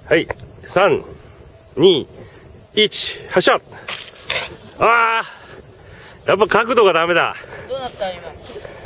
はい、3、2、1、発射。ああ、やっぱ角度がダメだ。 どうなった今。